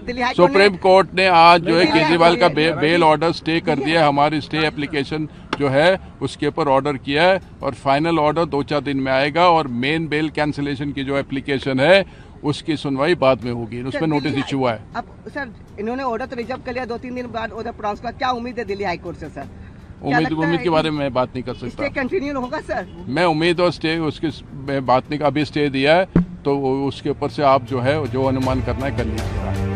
Delhi high court supreme court ने आज जो है केजरीवाल का बेल ऑर्डर स्टे कर दिया है। हमारी स्टे एप्लीकेशन जो है उसके ऊपर ऑर्डर किया है और फाइनल ऑर्डर 2-4 दिन में आएगा और मेन बेल कैंसिलेशन की जो एप्लीकेशन है उसकी सुनवाई बाद में होगी। उसमें नोटिस इश्यू हुआ है। अब सर इन्होंने ऑर्डर तो रिजर्व कर लिया, 2-3 दिन बाद ऑर्डर प्रोनाउंस का, क्या उम्मीद है दिल्ली हाई कोर्ट से सर? उम्मीद के बारे में मैं बात नहीं कर सकता। स्टे कंटिन्यू होगा सर? मैं उम्मीद और स्टे उसकी मैं बात नहीं, अभी स्टे दिया है तो उसके ऊपर से आप जो है जो अनुमान करना है कर लीजिएगा।